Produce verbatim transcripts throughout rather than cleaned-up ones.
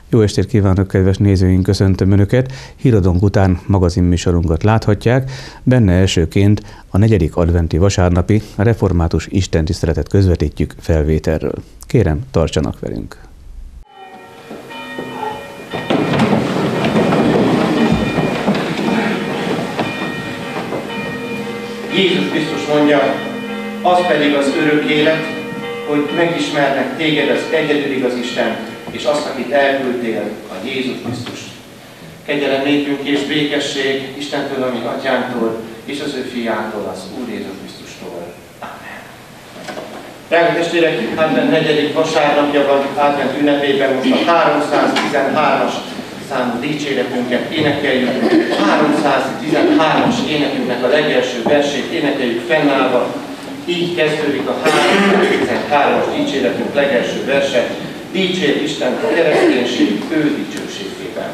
Jó estét kívánok, kedves nézőink, köszöntöm Önöket! Híradónk után magazinműsorunkat láthatják, benne elsőként a negyedik adventi vasárnapi református istentiszteletet közvetítjük felvételről. Kérem, tartsanak velünk! Jézus Krisztus mondja, az pedig az örök élet, hogy megismernek téged, az egyedül igaz Isten, és azt, akit elküldtél, a Jézus Krisztust. Kegyelem nékünk és békesség Istentől, ami Atyánktól, és az ő fiától, az Úr Jézus Krisztustól. Amen. Drága testvérek, advent negyedik vasárnapja van, advent ünnepében most a háromszáztizenhármas számú dicséretünket énekeljük. háromszáztizenhármas énekünknek a legelső versét énekeljük fennállva. Így kezdődik a háromszáztizenhármas dicséretünk legelső verse. Dicsér Isten a kereszténység ő dicsőségében.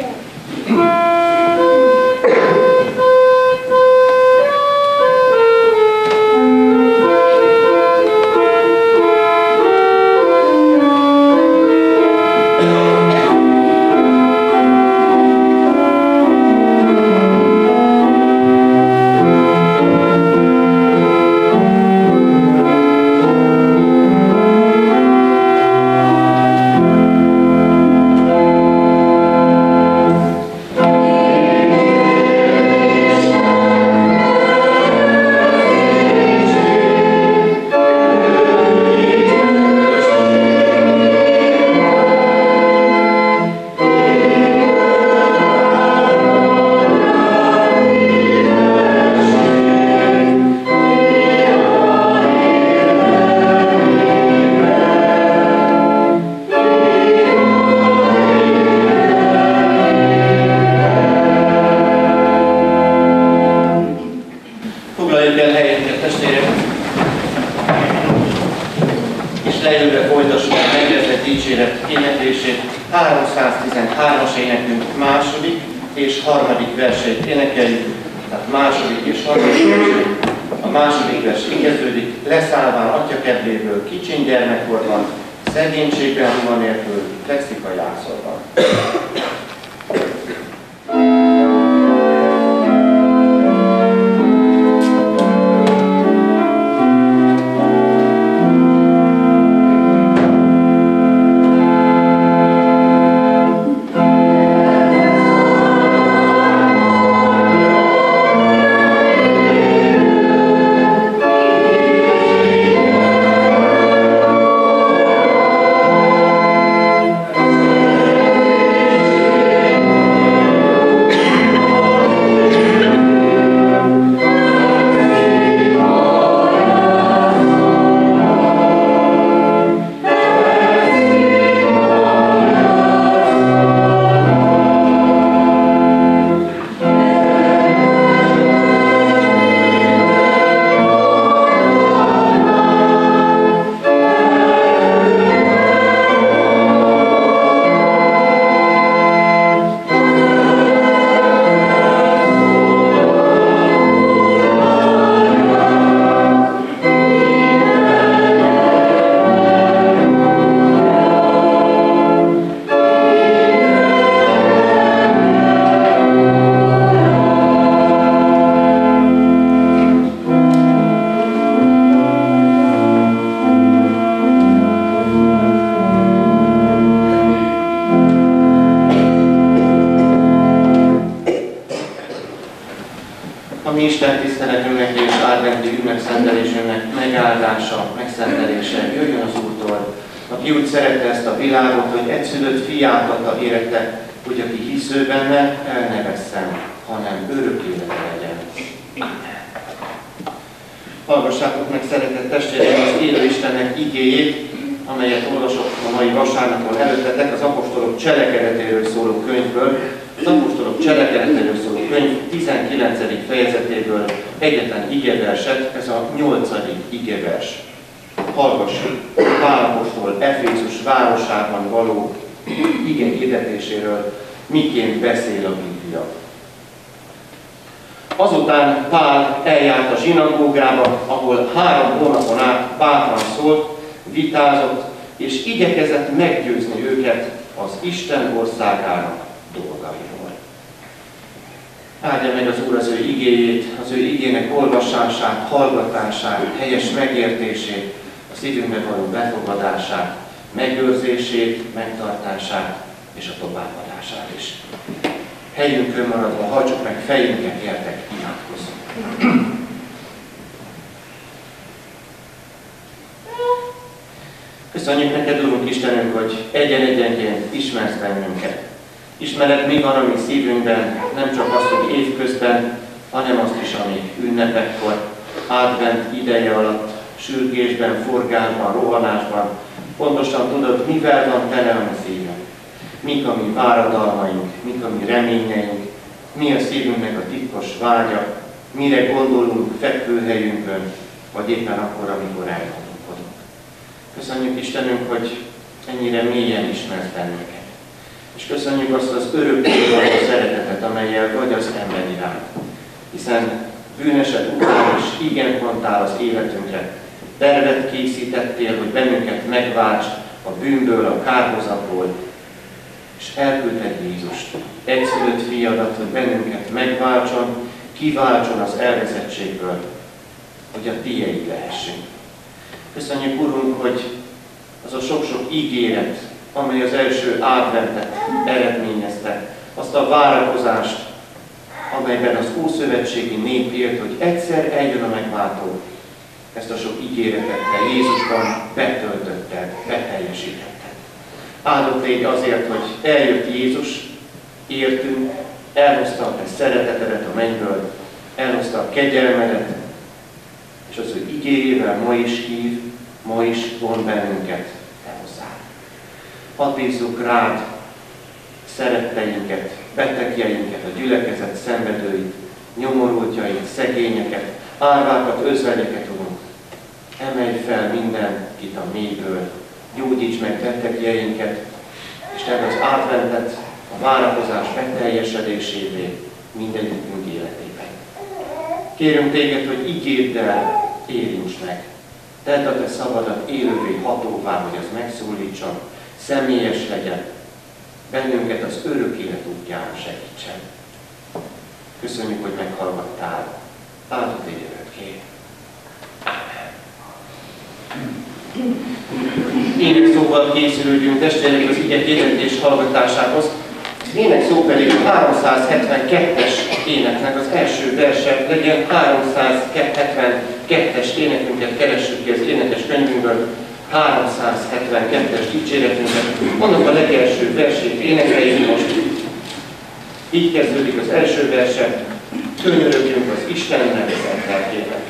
háromszáztizenhármas énekünk második és harmadik versét énekeljük, tehát második és harmadik versét. A második vers így kezdődik, leszállván atya kedvéből, kicsiny gyermekkorban, szegénységben ruha nélkül, fekszik a jászolban. Isten tiszteletünknek és adventi ünnepszentelésünknek megáldása, megszentelése jöjjön az Úrtól, aki úgy szerette ezt a világot, hogy egyszülött fiát adta érte, hogy aki hisz ő benne, el ne vesszen, hanem örök élete legyen. Amen. Hallgassátok meg, szeretett testvéreim, az élő Istennek igéjét, amelyet olvasok a mai vasárnapon előttetek, az apostolok cselekedetéről szóló könyvből. Az apostolok cselekedetéről szóló könyv tizenkilencedik fejezetéből egyetlen igeverset, ez a nyolcadik igevers. Hallgassuk Pál apostol Efézus városában való ige hirdetéséről, miként beszél a Biblia. Azután Pál eljárt a zsinagógába, ahol három hónapon át bátran szólt, vitázott, és igyekezett meggyőzni őket az Isten országának dolgairól. Áldja meg az Úr az ő igéjét, az ő igének olvasását, hallgatását, helyes megértését, a szívünkbe való befogadását, megőrzését, megtartását és a továbbadását is. Helyünkön maradva hajtsuk meg fejünket, értek, imádkozzunk. Köszönjük neked, Úrunk Istenünk, hogy egyen-egyenként ismersz bennünket. Ismered, mi van a mi szívünkben, nem csak azt, hogy évközben, hanem azt is, ami ünnepekkor, advent ideje alatt, sürgésben, forgásban, rohanásban. Pontosan tudod, mivel van tele a mi szívünk. Mik a mi váradalmaink, mik a mi reményeink, mi a szívünknek a titkos vágya, mire gondolunk fekvőhelyünkön, vagy éppen akkor, amikor elgondolkodunk. Köszönjük Istenünk, hogy ennyire mélyen ismersz bennünket. És köszönjük azt az örökkévaló szeretetet, amellyel vagy az ember iránt. Hiszen bűneset után is igen mondtál az életünkre. Tervet készítettél, hogy bennünket megválts a bűnből, a kárhozatból, és elküldted Jézust, egyszülött fiadat, hogy bennünket megváltson, kiváltson az elvezettségből, hogy a tiéd lehessünk. Köszönjük, Urunk, hogy az a sok-sok ígéret, amely az első adventet eredményezte, azt a várakozást, amelyben az ószövetségi nép élt, hogy egyszer eljön a megváltó, ezt a sok ígéretet te Jézusban betöltötted, beteljesítetted. Áldott légy azért, hogy eljött Jézus, értünk, elhozta a te szeretetedet a mennyből, elhozta a kegyelmedet, és az ő igéjével ma is hív, ma is von bennünket te hozzád. Hadd bízzuk rád szeretteinket, betegjeinket, a gyülekezet szenvedőit, nyomorultjait, szegényeket, árvákat, özvegyeket, Urunk. Emelj fel mindenkit a mélyből, gyógyíts meg betegjeinket, és te az adventet, a várakozás beteljesedésévé mindegyikünk életében. Kérünk téged, hogy igéddel érints meg. Tedd a te szabadat élővé, hatóvá, hogy az megszólítson, személyes legyen, bennünket az örök élet útján segítsen. Köszönjük, hogy meghallgattál. Áldott légy örökké. Énekszóval készülődünk testvérek az ige hirdetés hallgatásához. Énekszó pedig a háromszázhetvenkettes éneknek az első verse, legyen háromszázhetvenkettes énekünket keressük ki az énekes könyvünkből, háromszázhetvenkettes dicséretünket. Annak a legelső versét énekeljük most. Így kezdődik az első verse, könyörögjünk az Istennek szent lelkének.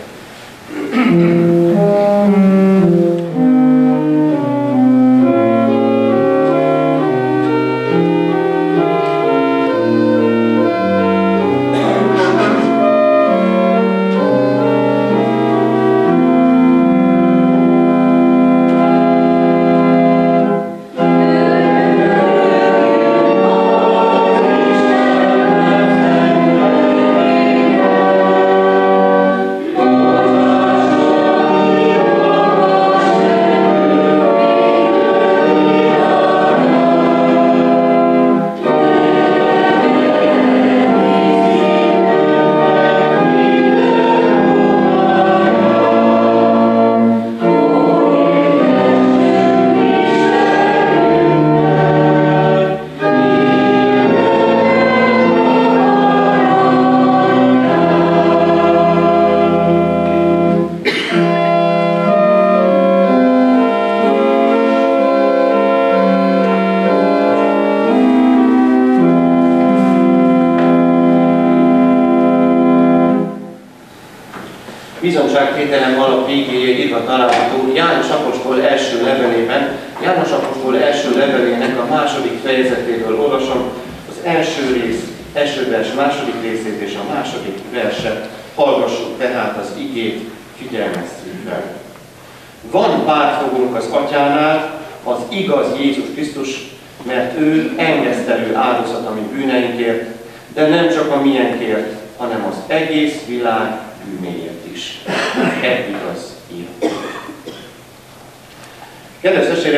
Bizonyságtételem alap végéje írva található János apostol első levelében. János apostol első levelének a második fejezetéből olvasom az első rész, első vers második részét és a második verset. Hallgassuk tehát az igét figyelmes szívvel. Van pártfogunk az Atyánál, az igaz Jézus Krisztus, mert ő engesztelő áldozat a mi bűneinkért, de nem csak a miénkért, hanem az egész világ bűnéért is. Eddig az ír. Kedves testvérek,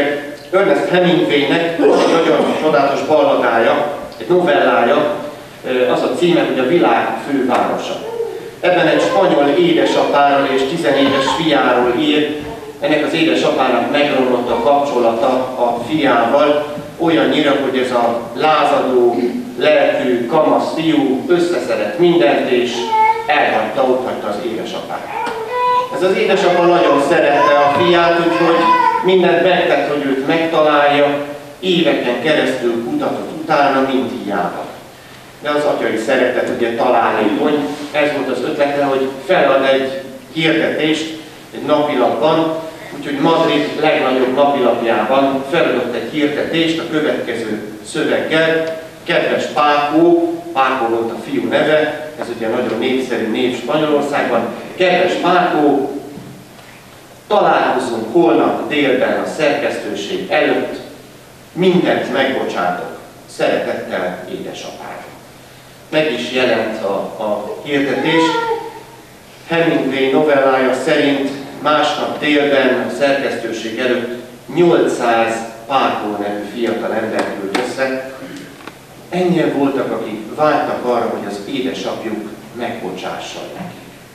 Ernest Hemingwaynek egy nagyon csodálatos balladája, egy novellája, az a címe, hogy a világ fővárosa. Ebben egy spanyol édesapáról és tizenéves fiáról ír. Ennek az édesapának megromlott a kapcsolata a fiával, olyannyira, hogy ez a lázadó, lelkű, kamasz fiú összeszedett mindent, és elhagyta, otthagyta az édesapát. Ez az édesapa nagyon szerette a fiát, úgyhogy mindent megtett, hogy őt megtalálja, éveken keresztül kutatott utána, mint hiába. De az atyai szeretet ugye találékony, ez volt az ötlete, hogy felad egy hirdetést egy napilapban, úgyhogy Madrid legnagyobb napilapjában feladott egy hirdetést a következő szöveggel: kedves Pákó, Pákó volt a fiú neve, ez ugye nagyon népszerű név Spanyolországban, kedves Pákó, találkozunk holnap délben a szerkesztőség előtt, mindent megbocsátok, szeretettel édesapád. Meg is jelent a, a hirdetés. Hemingway novellája szerint másnap délben a szerkesztőség előtt nyolcszáz Pákó nevű fiatal ember küld össze. Ennyien voltak, akik vártak arra, hogy az édesapjuk megbocsásson nekik.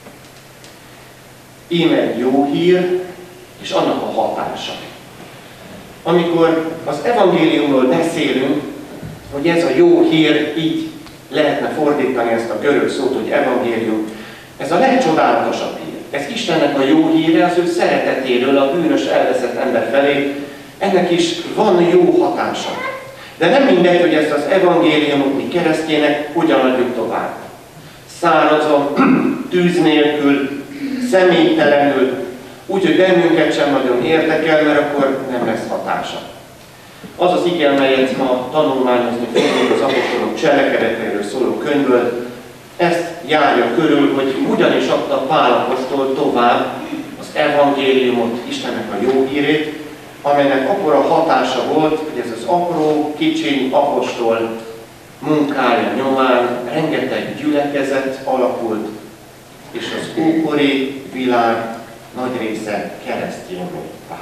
Íme egy jó hír, és annak a hatása. Amikor az evangéliumról beszélünk, hogy ez a jó hír, így lehetne fordítani ezt a görög szót, hogy evangélium, ez a legcsodálatosabb hír. Ez Istennek a jó híre, az ő szeretetéről a bűnös, elveszett ember felé. Ennek is van jó hatása. De nem mindegy, hogy ezt az evangéliumot mi keresztjének hogyan adjuk tovább. Szárazon, tűz nélkül, személytelenül, úgyhogy bennünket sem nagyon érdekel, mert akkor nem lesz hatása. Az az ige, amelyet ma tanulmányozni fogunk az apostolok cselekedeteiről szóló könyvből, ezt járja körül, hogy ugyanis adta Pál apostol tovább az evangéliumot, Istennek a jó hírét, amelynek akkora hatása volt, hogy ez az apró, kicsiny apostol munkája nyomán rengeteg gyülekezet alakult, és az ókori világ nagy része keresztényné vált.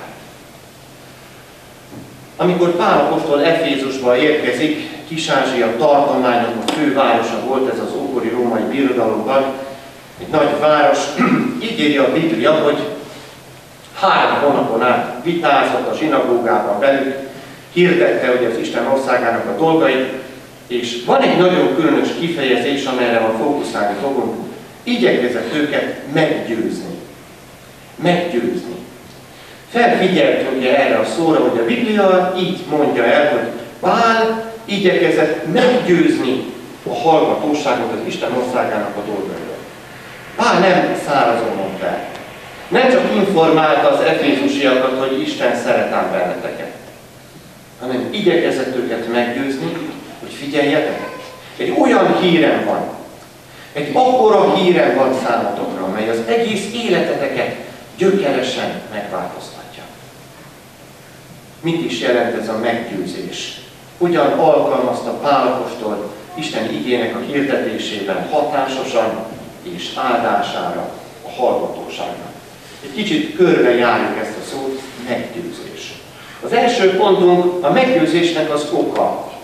Amikor Pál apostol Efézusba érkezik, Kis-Ázsia tartománynak a fővárosa volt ez az ókori római birodalomban, egy nagy város. Így írja a Biblia, hogy három hónapon át vitázott a zsinagógában velük, hirdette ugye az Isten országának a dolgait, és van egy nagyon különös kifejezés, amelyre ma fókuszálni fogunk. Igyekezett őket meggyőzni. Meggyőzni. Felfigyelt ugye erre a szóra, hogy a Biblia így mondja el, hogy Pál igyekezett meggyőzni a hallgatóságot az Isten országának a dolgairól. Pál nem szárazon mondta el. Nem csak informálta az efézusiakat, hogy Isten szeret ám benneteket, hanem igyekezett őket meggyőzni, hogy figyeljetek, egy olyan hírem van, egy akkora hírem van számotokra, amely az egész életeteket gyökeresen megváltoztatja. Mit is jelent ez a meggyőzés? Hogyan alkalmazta Pál apostol Isten igének a hirdetésében hatásosan és áldására a hallgatóságnak? Egy kicsit körbejárjuk ezt a szót, meggyőzés. Az első pontunk a meggyőzésnek az oka.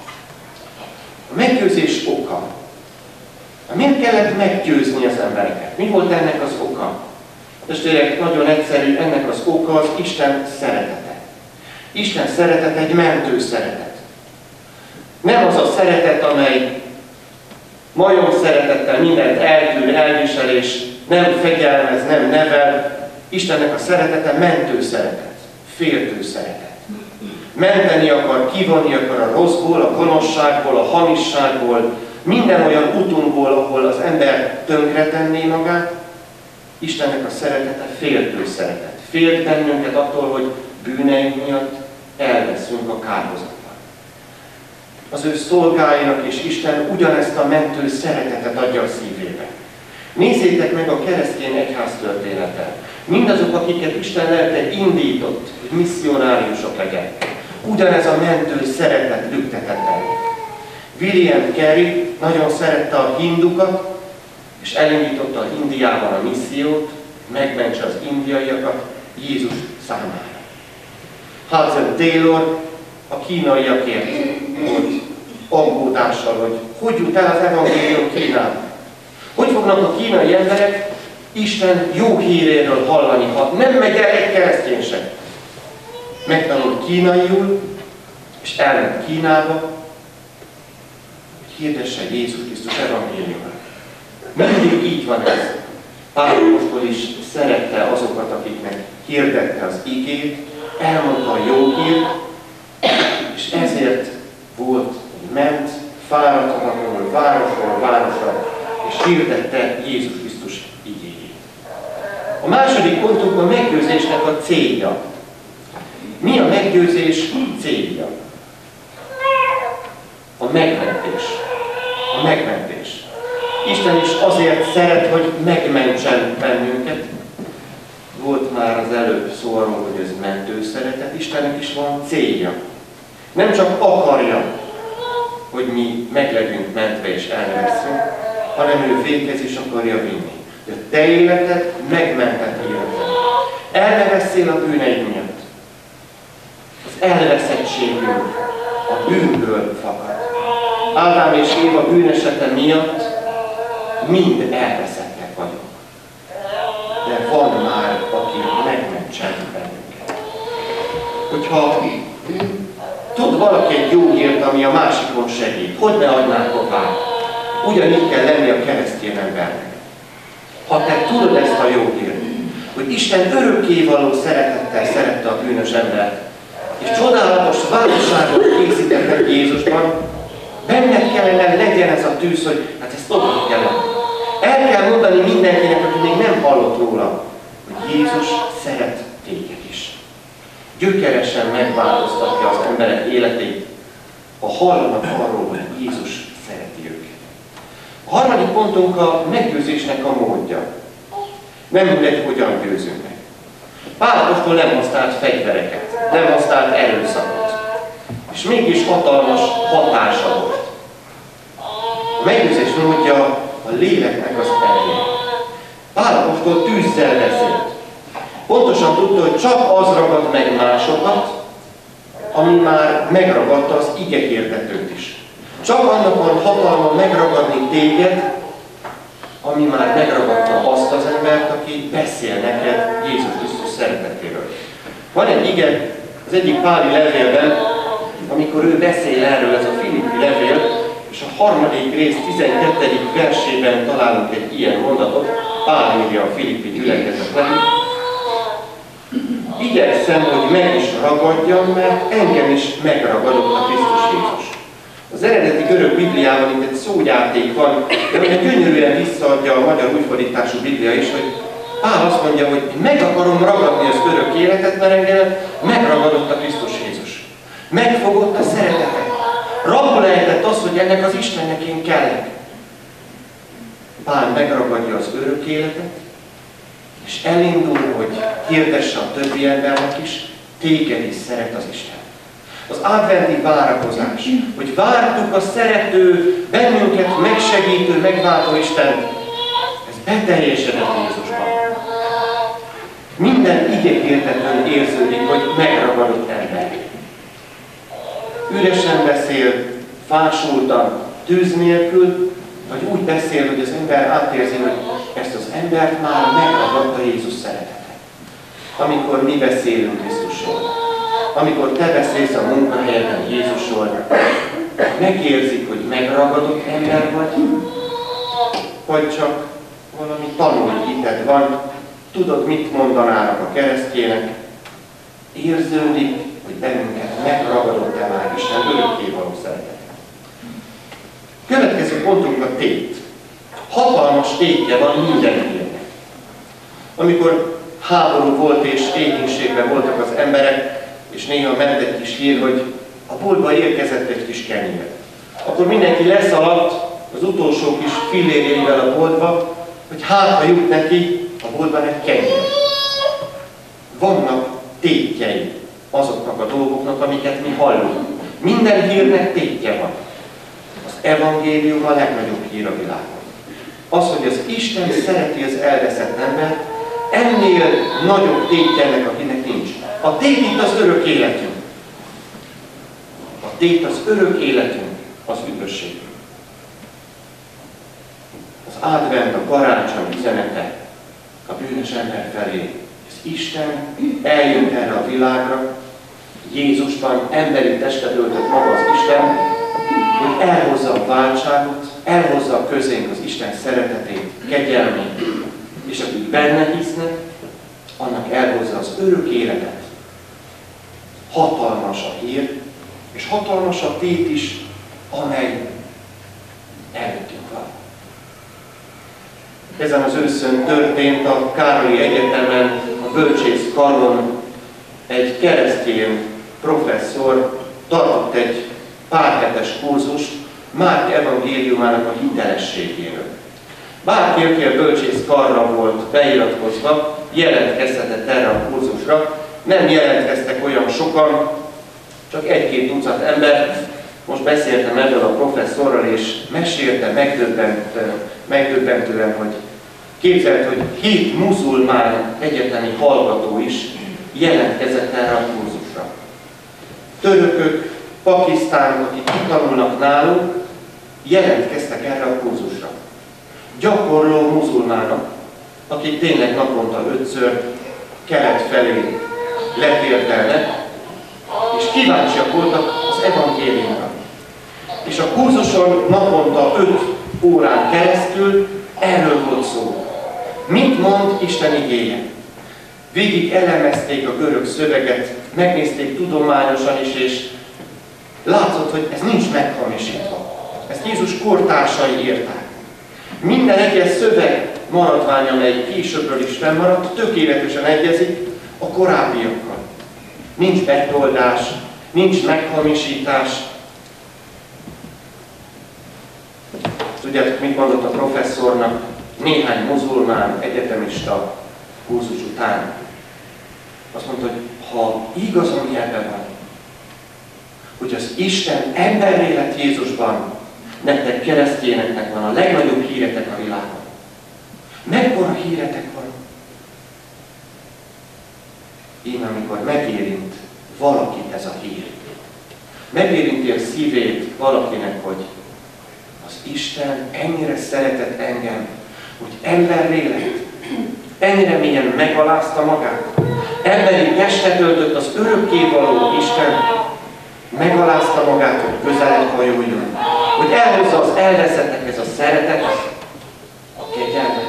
A meggyőzés oka. Miért kellett meggyőzni az embereket? Mi volt ennek az oka? Testvérek, nagyon egyszerű, ennek az oka az Isten szeretete. Isten szeretet egy mentő szeretet. Nem az a szeretet, amely majom szeretettel mindent eltűr, elvisel, és nem fegyelmez, nem nevel. Istennek a szeretete mentő szeretet, féltő szeretet. Menteni akar, kivonni akar a rosszból, a gonoszságból, a hamisságból, minden olyan utunkból, ahol az ember tönkretenné magát. Istennek a szeretete féltő szeretet. Félt bennünket attól, hogy bűneink miatt elveszünk a kárhozatban. Az ő szolgáinak és Isten ugyanezt a mentő szeretetet adja a szívébe. Nézzétek meg a keresztény egyház történetet. Mindazok, akiket Isten lelke indított, hogy misszionáriusok legyenek. Ugyanez a mentő szeretet lüktetett el. William Carey nagyon szerette a hindukat, és elindította Indiában a missziót, megmentse az indiaiakat Jézus számára. Hudson Taylor a kínaiakért volt aggódással, hogy hogy jut el az evangélium Kínába. Hogy fognak a kínai emberek Isten jó híréről hallani, ha nem megy el egy keresztény sem. Megtanult kínaiul, és elment Kínába, hogy hirdesse Jézus Krisztus evangéliumát. Mindig így van ez. Pál apostol is szerette azokat, akiknek hirdette az igét, elmondta a jó hírt, és ezért volt, hogy ment fáradhatatlanul városról városra, és hirdette Jézus Krisztus igéjét. A második pontunk a meggyőzésnek a célja. Mi a meggyőzés célja? A megmentés. A megmentés. Isten is azért szeret, hogy megmentsen bennünket. Volt már az előbb szó arról, hogy ez mentő szeretet. Istennek is van célja. Nem csak akarja, hogy mi meg legyünk mentve és elveszünk, hanem ő véghez is akarja vinni. De te életed megmentett életed. El ne veszél a bűneid miatt. Az elveszettségünk a bűnből fakad. Ádám és Éva bűnesete miatt mind elveszettek vagyunk. De van már, aki megmentsen bennünket. Hogyha tud valaki egy jó hírt, ami a másikon segít, hogy ne adnák tovább? Ugyanígy kell lenni a keresztény embernek. Ha te tudod ezt a jó hírt, hogy Isten örökkévaló szeretettel szerette a bűnös embert, és csodálatos változságot készített Jézusban, benned kellene legyen ez a tűz, hogy hát ezt tovább kell adni. El kell mondani mindenkinek, aki még nem hallott róla, hogy Jézus szeret téged is. Gyökeresen megváltoztatja az emberek életét, ha hallanak arról, hogy Jézus szereti őket. A harmadik pontunk a meggyőzésnek a módja. Nem mindegy, hogyan győzünk meg. Pál apostol nem használt fegyvereket, nem használt erőszakot, és mégis hatalmas hatása volt. A meggyőzés módja a léleknek az ereje. Pál apostol tűzzel beszélt. Pontosan tudta, hogy csak az ragad meg másokat, ami már megragadta az ige hirdetőt is. Csak annak van hatalma megragadni téged, ami már megragadta azt az embert, aki beszél neked Jézus Krisztus szeretetéről. Van egy ige az egyik páli levélben, amikor ő beszél erről, ez a Filippi levél, és a harmadik rész tizenkettedik versében találunk egy ilyen mondatot, Pál írja a Filippi gyülekezetnek. Igyekszem, hogy meg is ragadjam, mert engem is megragadott a Krisztus Jézus. Az eredeti görög Bibliában itt egy szógyárték van, de olyan gyönyörűen visszaadja a magyar újfordítású Biblia is, hogy Pál azt mondja, hogy meg akarom ragadni az örök életet, mert engem megragadott a Krisztus Jézus. Megfogott a szeretetet. Rabul ejtett az, hogy ennek az Istennek én kellek. Pál megragadja az örök életet, és elindul, hogy hirdesse a többi embernek is, téged is szeret az Isten. Az adventi várakozás, hogy vártuk a szerető, bennünket megsegítő, megváltó Istent, ez beteljesedett Jézusban. Minden igéhirdetőn érződik, hogy megragadott ember. Üresen beszél, fásultan, tűz nélkül, vagy úgy beszél, hogy az ember átérzi, hogy ezt az embert már megragadta Jézus szeretete. Amikor mi beszélünk Krisztusról, amikor te beszélsz a munkahelyeden Jézusról, megérzik, hogy megragadott ember vagy, vagy csak valami tanult hited van, tudod, mit mondanának a keresztjének, érződik, hogy bennünket megragadott-e már Isten örökkévaló szeretete. Következő pontunk a tét. Hatalmas tétje van minden hírnek. Amikor háború volt és éhínségben voltak az emberek, és néha ment egy kis hír, hogy a boltba érkezett egy kis kenyér. Akkor mindenki leszaladt az utolsó kis fillérjével a boltba, hogy hát, ha jut neki a boltban egy kenyér. Vannak tétjei azoknak a dolgoknak, amiket mi hallunk. Minden hírnek tétje van. Az evangélium a legnagyobb hír a világon. Az, hogy az Isten szereti az elveszett embert, ennél nagyobb tétje ennek, akinek nincs. A tét itt az örök életünk. tét az örök életünk, az üdvösségünk. Az advent, a karácsony üzenete a bűnös ember felé. Ez Isten eljött erre a világra, Jézusban emberi testet öltött maga az Isten, hogy elhozza a váltságot, elhozza közénk az Isten szeretetét, kegyelmét, és akik benne hisznek, annak elhozza az örök életet. Hatalmas a hír, és hatalmas a tét is, amely előttünk van. Ezen az őszön történt a Károlyi Egyetemen, a bölcsész karon egy keresztény professzor tartott egy pár hetes kurzust Márk evangéliumának a hitelességéről. Bárki, aki a bölcsész karra volt beiratkozva, jelentkezhetett erre a kurzusra. Nem jelentkeztek olyan sokan, csak egy-két tucat ember. Most beszéltem erről a professzorral, és mesélte megdöbbent, megdöbbentően, hogy képzelt, hogy hét muzulmán egyetemi hallgató is jelentkezett erre a kurzusra. Törökök, pakisztánok, akik tanulnak nálunk, jelentkeztek erre a kurzusra. Gyakorló muzulmánok, akik tényleg naponta ötször kelet felé letérdelnek, és kíváncsiak voltak az evangéliumra. És a kurzuson naponta öt órán keresztül erről volt szó. Mit mond Isten igéje? Végig elemezték a görög szöveget, megnézték tudományosan is, és látszott, hogy ez nincs meghamisítva. Ezt Jézus kortársai írták. Minden egyes szöveg maradvány, amely későbbről is fennmaradt, tökéletesen egyezik a korábbiakkal. Nincs betoldás, nincs meghamisítás. Tudjátok, mit mondott a professzornak néhány muzulmán egyetemista kurzus után? Azt mondta, hogy ha igaz, ami ebben van, hogy az Isten emberré lett Jézusban, nektek keresztényeknek van a legnagyobb híretek a világon. Mekkora híretek van? Én, amikor megérint valakit ez a hír, megérinti a szívét valakinek, hogy az Isten ennyire szeretett engem, hogy emberré lett, ennyire mélyen megalázta magát, emberi testet öltött az örökkévaló Isten, megalázta magát, hogy közelebb hajoljon, hogy elhozza az elveszettekhez a szeretet, a kegyelmet.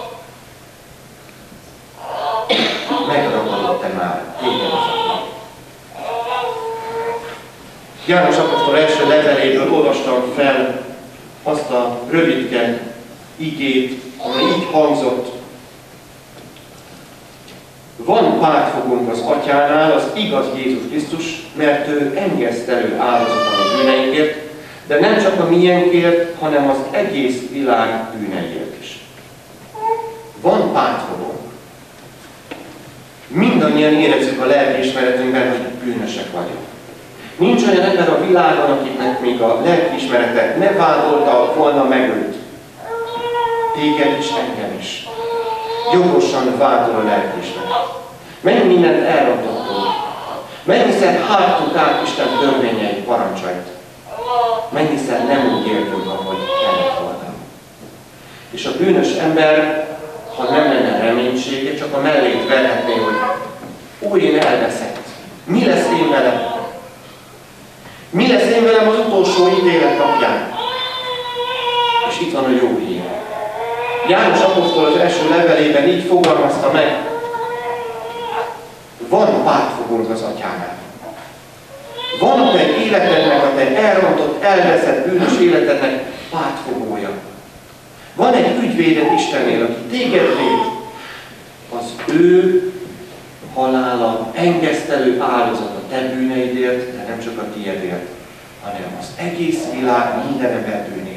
Megragadott-e már téged az a János apostol első leveléből olvastam fel azt a rövidke igét, amely így hangzott: van pártfogónk az Atyánál, az igaz Jézus Krisztus, mert ő engesztelő áldozat a bűneinkért, de nem csak a miénkért, hanem az egész világ bűneiért is. Van pártfogónk. Mindannyian érezzük a lelkiismeretünkben, hogy bűnösek vagyunk. Nincs olyan ember a világon, akiknek még a lelkiismerete ne vádolta volna meg őt. Téged is, engem is. Jogosan vádol a lelkiismeret. Mennyi mindent elrontottunk. Mennyiszer háttuk át Isten törvényeit, parancsait. Mennyiszer nem úgy éltünk, ahogy kellett volna. És a bűnös ember, ha nem lenne reménysége, csak a mellét verhetné, hogy ó, én elveszett. Mi lesz én velem? Mi lesz én velem az utolsó ítélet napján? És itt van a jó hír. János apostol az első levelében így fogalmazta meg: van pártfogónk az Atyánál. Van a te életednek, a te elrontott, elveszett, bűnös életednek pártfogója. Van egy ügyvéded Istennél, aki téged véd. Az ő halála engesztelő áldozat a te bűneidért, de nem csak a tiédért, hanem az egész világ minden ember bűnért.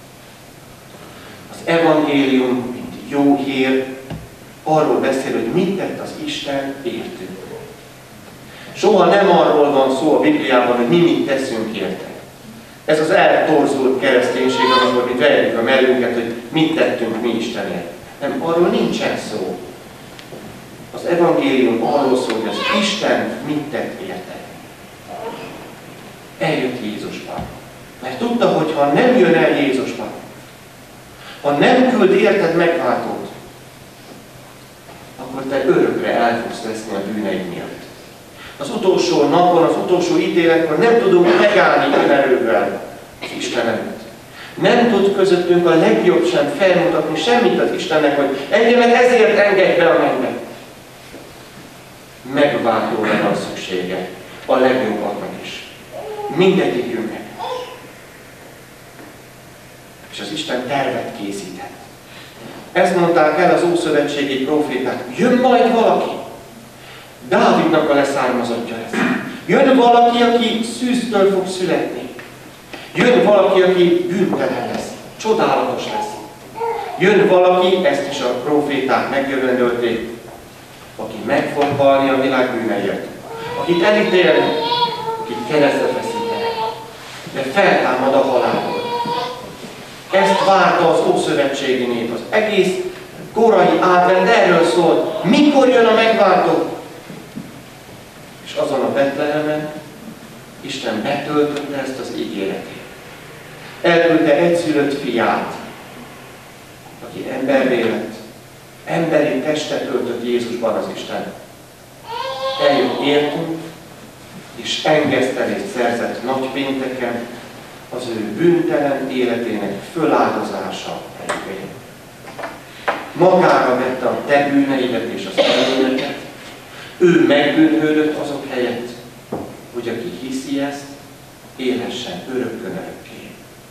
Az evangélium, mint jó hír, arról beszél, hogy mit tett az Isten értünk. Soha nem arról van szó a Bibliában, hogy mi mit teszünk érte. Ez az eltorzult kereszténység, amikor mi verjük a mellünket, hogy mit tettünk mi Istenért. Nem, arról nincsen szó. Az evangélium arról szól, hogy az Isten mit tett érte. eljött Jézusban. Mert tudta, hogy ha nem jön el Jézusban, ha nem küld érted megváltót, akkor te örökre el fogsz veszni a bűneid miatt. Az utolsó napon, az utolsó ítéletkor nem tudunk megállni önerővel az Isten előtt. Nem tud közöttünk a legjobb sem felmutatni semmit az Istennek, hogy engemet ezért engedj be a mennybe. Megváltóra van szüksége, a legjobbaknak is. Mindegyikünknek. És az Isten tervet készített. Ezt mondták el az ószövetségi próféták. Jön majd valaki. Dávidnak a leszármazottja lesz. Jön valaki, aki szűztől fog születni. Jön valaki, aki bűntelen lesz. Csodálatos lesz. Jön valaki, ezt is a próféták megjövendölték, aki meg fog halni a világ bűneiért. Akit elítélnek, akit keresztre feszítenek. De feltámad a halálból. Ezt várta az ószövetségi nép. Az egész korai advent erről szól. Mikor jön a megváltó? És azon a Betlehemen Isten betöltötte ezt az ígéretét. Elküldte egyszülött fiát, aki emberré lett, emberi testet öltött Jézusban az Isten. Eljött értünk, és engesztelést szerzett nagypénteken az ő bűntelen életének föláldozása révén. Magára vette a te bűneidet és az bűnöket, ő megbűnhődött azok helyett, hogy aki hiszi ezt, élhessen örökkön örökké.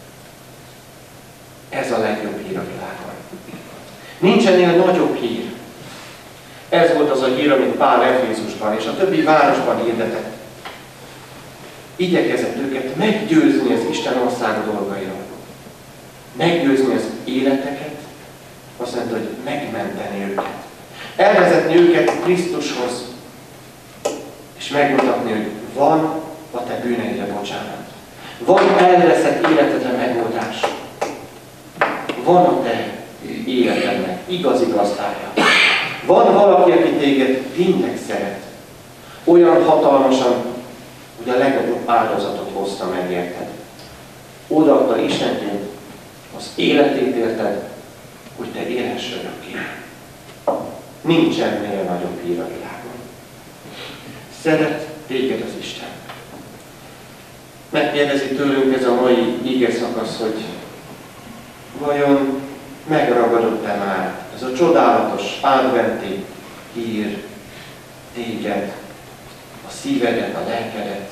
Ez a legjobb hír a világon. Nincs ennél nagyobb hír. Ez volt az a hír, amit Pál Efézusban és a többi városban hirdetett. Igyekezett őket meggyőzni az Isten országa dolgairól. Meggyőzni az életeket, azt mondta, hogy megmenteni őket. Elvezetni őket Krisztushoz, és megmutatni, hogy van a te bűneidre bocsánat. Van elveszett életedre megoldás. Van a te életednek igazi gazdája. Van valaki, aki téged tényleg szeret. Olyan hatalmasan, hogy a legnagyobb áldozatot hozta meg érted. Odaadta Istenként az életét érted, hogy te élhess örökké. Nincs ennél nagyobb hír a világon. Szeret téged az Isten. Megkérdezi tőlünk ez a mai ige szakasz, hogy vajon megragadott-e már ez a csodálatos adventi hír téged, a szívedet, a lelkedet?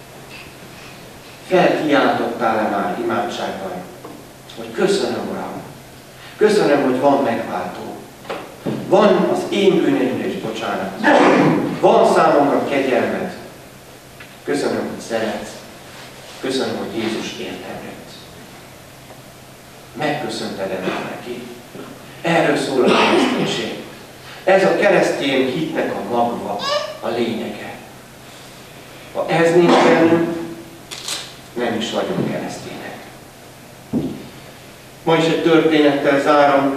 Felkiáltottál-e már imádságban, hogy köszönöm, Uram, köszönöm, hogy van megváltó. Van az én bűneimre is bocsánat. Van számomra kegyelmed. Köszönöm, hogy szeretsz. Köszönöm, hogy Jézus értem jött. Megköszönted ennek neki. Erről szól a kereszténység. Ez a keresztény hitnek a magva, a lényege. Ha ez nincs bennünk, nem is vagyunk keresztények. Ma is egy történettel zárom.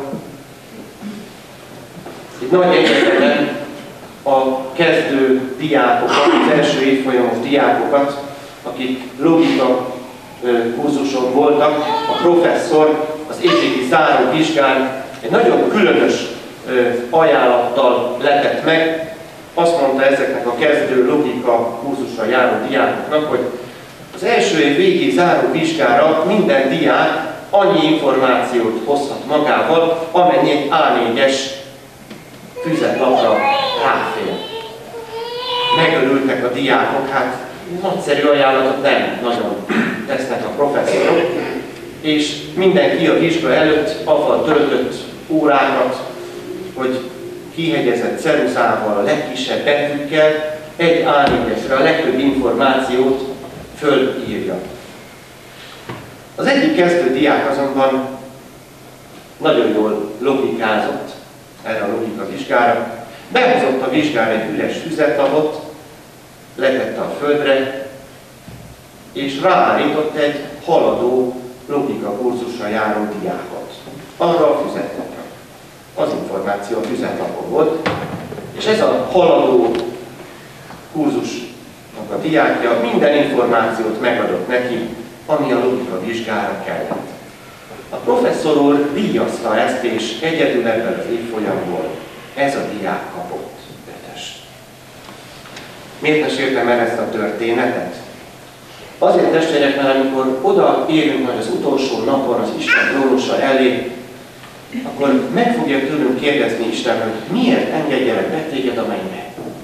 Egy nagy egyetemen a kezdő diákokat, az első évfolyamos diákokat, akik logika kurzuson voltak, a professzor az évvégi záró vizsgán egy nagyon különös ajánlattal letett meg. Azt mondta ezeknek a kezdő logika kurzusra járó diákoknak, hogy az első év végi záró vizsgára minden diák annyi információt hozhat magával, amennyi egy á négyes füzetlapra ráfér. Megörültek a diákok, hát nagyszerű ajánlatot nem nagyon tesznek a professzorok, és mindenki a vizsga előtt avval töltött órákat, hogy kihegyezett ceruzával, a legkisebb betűkkel egy á négyesre a legtöbb információt fölírja. Az egyik kezdő diák azonban nagyon jól logikázott erre a logika vizsgára, behozott a vizsgára egy üres füzetlapot, letette a földre, és ráállított egy haladó logika kurzusra járó diákot arra a füzetlapra. Az információ a füzetlapon volt, és ez a haladó kurzusnak a diákja minden információt megadott neki, ami a logika vizsgára kellett. A professzor úr díjazta ezt, és egyedül ebből az évfolyamból ez a diák kapott ötöst. Miért meséltem el ezt a történetet? Azért, testvérek, mert amikor oda érünk majd az utolsó napon az Isten trónusa elé, akkor meg fogja tőlünk kérdezni Isten, hogy miért engedjelek be téged a mennybe.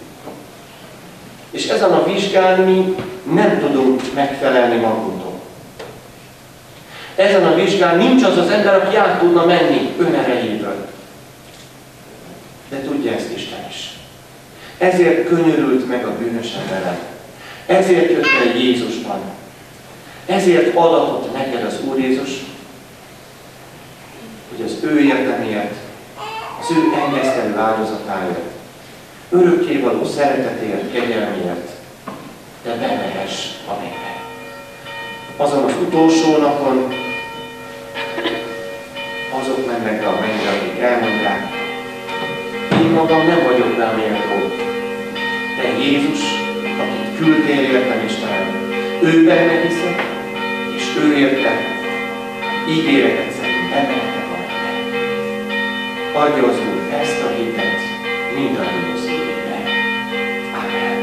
És ezen a vizsgán mi nem tudunk megfelelni magunktól. Ezen a vizsgán nincs az az ember, aki át tudna menni önerejéből. De tudja ezt Isten is. Ezért könyörült meg a bűnös emberen. Ezért jött el Jézusban. Ezért adatott neked az Úr Jézus, hogy az ő érdemért, az ő engesztelő áldozatáért, örökkévaló szeretetért, kegyelmért te bemehess a mennybe. Azon az utolsó napon azok mennek be a mennybe, akik elmondják, én magam nem vagyok rá méltó, de Jézus, akit küldtél értem Istenem, ő benne hiszek, és ő érte, ígéretet szerint bemehetek a mennybe. Adja az Úr ezt a hitet mindannyiunk szívébe. Amen.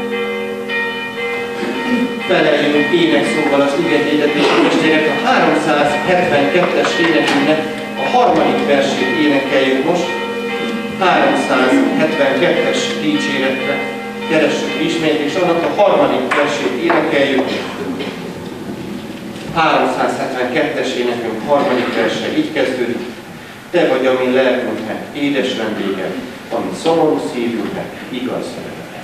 Feleljünk énekszóval az igehirdetési testvérek, a háromszázhetvenkettes énekünknek a harmadik versét énekeljük most. háromszázhetvenkettes dicséretre keressük ismét, és annak a harmadik versét énekeljük. háromszázhetvenkettes énekünk harmadik verse így kezdődik. Te vagy a mi lelkünknek édes vendéged, ami szomorú szívünknek igaz öröme.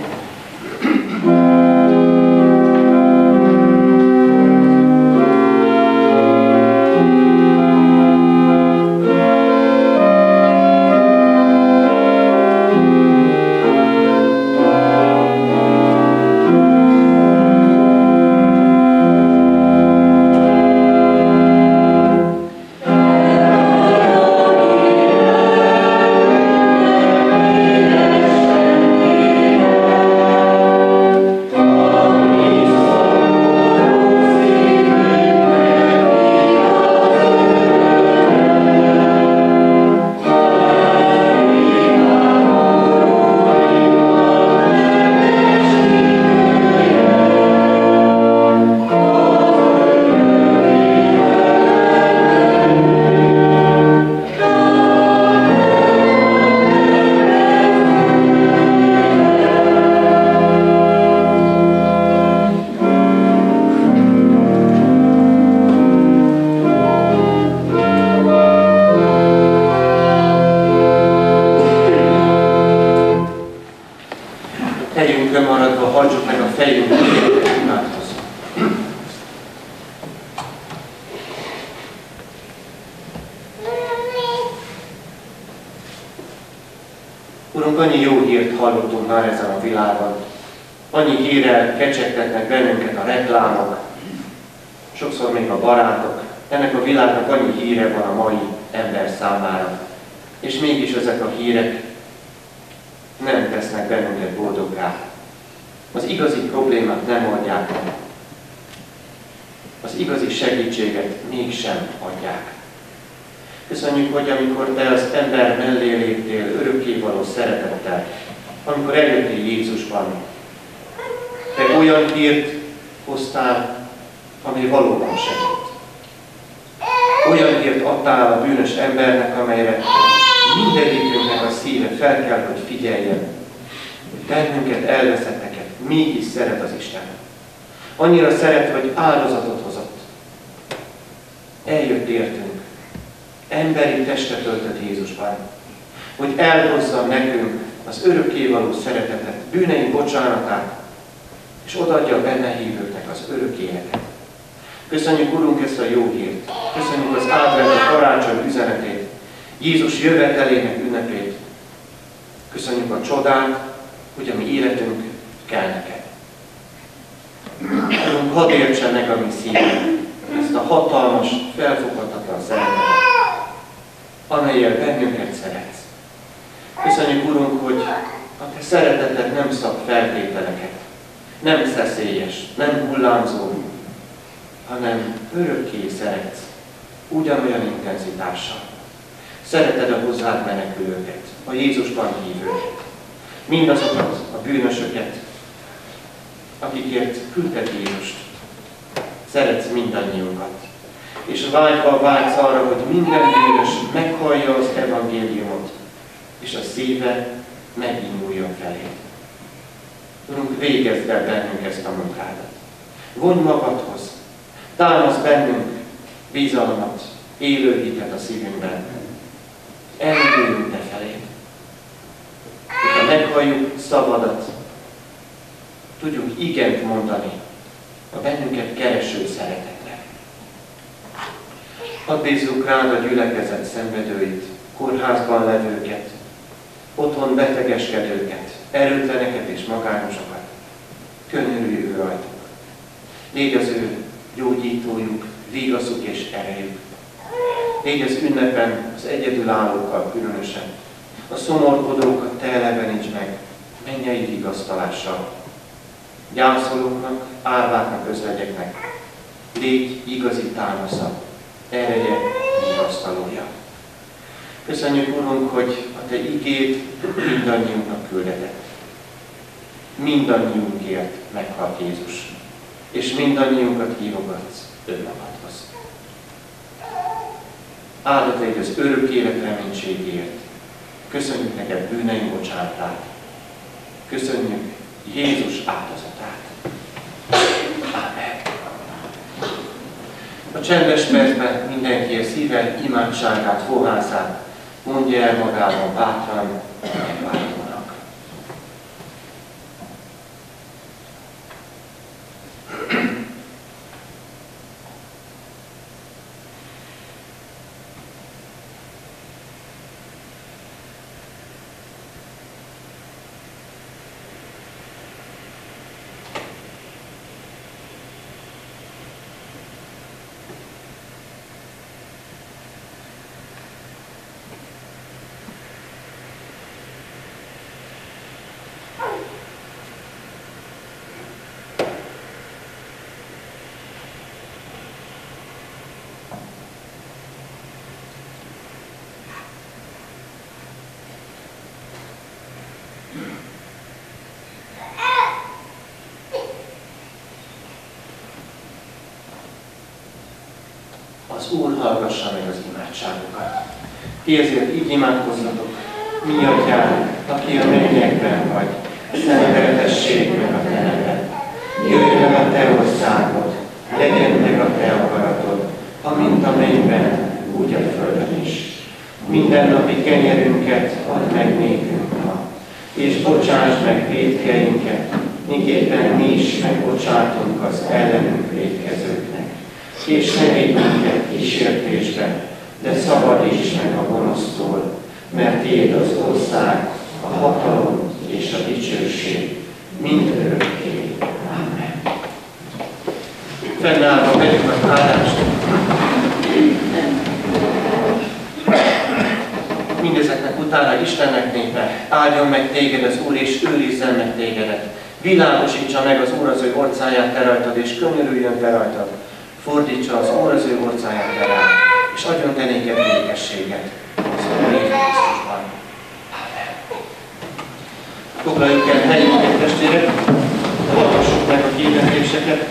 Urunk, annyi jó hírt hallottunk már ezen a világon. Annyi hírrel kecsegtetnek bennünket a reklámok, sokszor még a barátok. Ennek a világnak annyi híre van a mai ember számára. És mégis ezek a hírek nem tesznek bennünket boldoggá. Az igazi problémát nem oldják meg. Az igazi segítséget mégsem adják. Köszönjük, hogy amikor te az ember mellé léptél örökkévaló szeretettel, amikor eljöttél Jézusban, te olyan hírt hoztál, ami valóban segít. Olyan hírt adtál a bűnös embernek, amelyre mindegyikünknek a szíve fel kell, hogy figyeljen. Bennünket, elveszetteket mégis szeret az Isten. Annyira szeret, hogy áldozatot hozott. Eljött értünk. Emberi testet öltött Jézusban, hogy elhozza nekünk az örökkévaló szeretetet, bűneink bocsánatát, és odaadja benne hívőknek az örök életet. Köszönjük, Urunk, ezt a jó hírt. Köszönjük az advent karácsony üzenetét, Jézus jövetelének ünnepét. Köszönjük a csodát, hogy a mi életünk kell neked. Urunk, hadd értsen meg a mi szívünk ezt a hatalmas, felfoghatatlan szeretetet, amelyel bennünket szeretsz. Köszönjük, Urunk, hogy a te szereteted nem szab feltételeket. Nem szeszélyes, nem hullámzó, hanem örökké szeretsz, ugyanolyan intenzitással. Szereted a hozzád menekülőket, a Jézusban hívőket, mindazokat a bűnösöket, akikért küldted Jézust. Szeretsz mindannyiunkat, és vágyva vágysz arra, hogy minden bűnös meghallja az evangéliumot, és a szíve meginduljon felé. Urunk, végezd el bennünk ezt a munkádat. Vonj magadhoz, támasz bennünk bizalmat, élő hitet a szívünkben. Elinduljunk te felé. Ha meghalljuk szavadat, tudjunk igent mondani a bennünket kereső szeretetnek. Hadd bízzuk rád a gyülekezet szenvedőit, kórházban levőket, otthon betegeskedőket, erőtleneket és magányosokat. Könyörülj ő rajtuk. Légy az ő gyógyítójuk, vigaszuk és erejük. Légy az ünnepen az egyedülállókkal különösen. A szomorkodókat te eleveníts meg mennyei vigasztalással. Gyászolóknak, árváknak, özvegyeknek légy igazi támasza, ereje, vigasztalója. Köszönjük, Urunk, hogy a te igéd mindannyiunknak küldetett. Mindannyiunkért meghalt Jézus, és mindannyiunkat hívogatsz önmagadhoz. Áldott légy az örök élet reménységért. Köszönjük neked bűneink bocsánatát. Köszönjük Jézus áldozatát. Ámen. A csendes percben mindenki a szíve imádságát, fohászát mondja el magában bátran, megváltónak. Az Úr hallgassa meg az imádságokat. Ti ezért így imádkozzatok, mi atyánk, aki a mennyekben vagy, szenteltessék meg a te neved. Jöjjön a te országod, legyen meg a te akaratod, amint a mennyben, úgy a földön is. Mindennapi kenyerünket add meg nékünk ma, és bocsásd meg vétkeinket, miképpen mi is megbocsátunk az ellenünk vétkezőknek. És ne védj minket kísértésbe, de szabadíts meg a gonosztól, mert tiéd az ország, a hatalom és a dicsőség mindörökké. Amen. Fennállva vegyük az áldást. Mindezeknek utána Istennek népe, áldjon meg téged az Úr, és őrizzen meg tégedet. Világosítsa meg az Úr az ő orcáját te rajtad, és könyörüljön te rajtad. Fordítsa az Úr az ő orcáját te rád, és adjon te néked békességet az Úr Jézus Krisztusban. Amen. Foglaljuk el helyünket, testvérek, hallgassuk meg a hirdetéseket.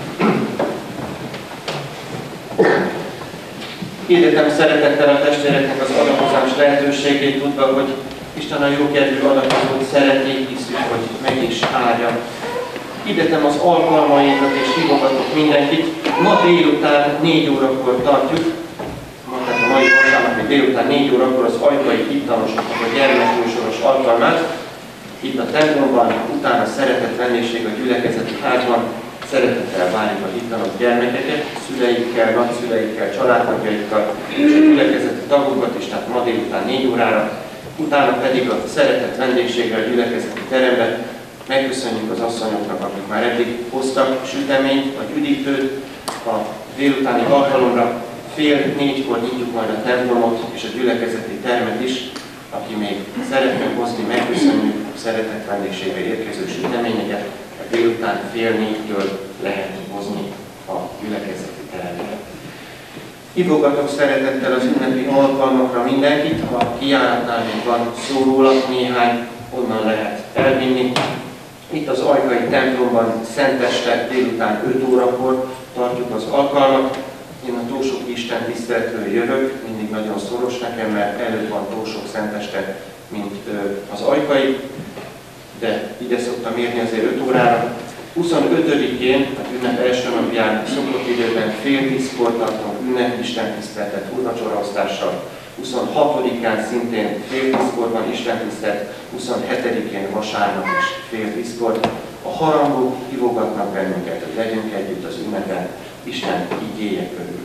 Hirdetem szeretettel a testvéreknek az adakozás lehetőségét, tudva, hogy Isten a jókedvű adakozót szereti, hiszük, hogy meg is áldja. Hirdetem az alkalmainkat és hívogatok mindenkit. Ma délután négy órakor tartjuk, tehát a mai vasárnapi délután négy órakor az ajkai hittanosoknak a gyermekműsoros alkalmát. Itt a templomban, utána szeretett vendégség a gyülekezeti házban. Szeretettel várjuk a hittanos gyermekeket, szüleikkel, nagyszüleikkel, családtagjaikkal, és a gyülekezeti tagokat is, tehát ma délután négy órára. Utána pedig a szeretett vendégségre a gyülekezeti terembe. Megköszönjük az asszonyoknak, akik már eddig hoztak süteményt, vagy üdítőt a délutáni alkalomra. Fél négykor nyitjuk majd a templomot és a gyülekezeti termet is. Aki még szeretne hozni, megköszönjük a szeretett vendégségre érkező süteményeket. A délután fél négytől lehet hozni a gyülekezeti terembe. Hívogatok szeretettel az ünnepi alkalmakra mindenkit, ha a kijáratnál még van szó róla, néhány onnan lehet elvinni. Itt az ajkai templomban szenteste délután öt órakor tartjuk az alkalmat. Én a Tósok Isten tiszteletről jövök, mindig nagyon szoros nekem, mert előtt van Tósok szenteste, mint az ajkai, de ide szoktam érni azért öt órára. huszonötödikén, a ünnep első napján szokott időben fél tízkor tartunk ünnep istentiszteletet úrvacsoraosztással, huszonhatodikán szintén fél tízkor van istentisztelet, huszonhetedikén vasárnap is fél tízkor. A harangok hívogatnak bennünket, hogy legyünk együtt az ünnepen Isten igéje körül.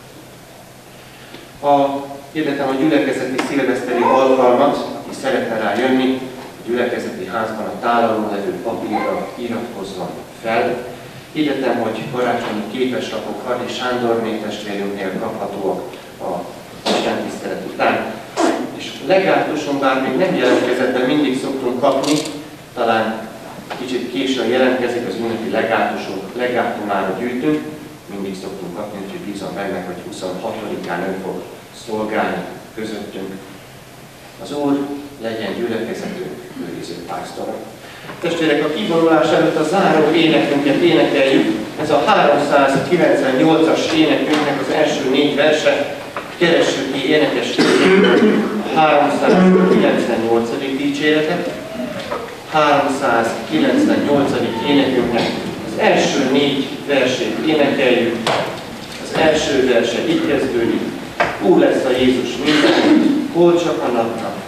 Ha hirdetem a gyülekezeti szilveszteri alkalmat, aki szeretne rá jönni, a gyülekezeti házban a tálalón levő papírra iratkozzon fel. Hirdetem, hogy karácsonyi képeslapok Hadi Sándorné testvérünknél kaphatóak a istentisztelet után. És legátuson, bár még nem jelentkezett, de mindig szoktunk kapni, talán kicsit későn jelentkezik az ünnepi legátusunk, legátumára gyűjtünk, mindig szoktunk kapni, úgyhogy bízom benne, hogy huszonhatodikán ön fog szolgálni közöttünk. Az Úr legyen gyülekezetünk őriző pásztora. Testvérek, a kivonulás előtt a záró énekünket énekeljük. Ez a háromszázkilencvennyolcas énekünknek az első négy verse. Keressük ki énekességünk a háromszázkilencvennyolcadik dicséretet. háromszázkilencvennyolcadik énekünknek az első négy versét énekeljük. Az első verse így kezdődik. Úr lesz a Jézus minden, hol csak a napnak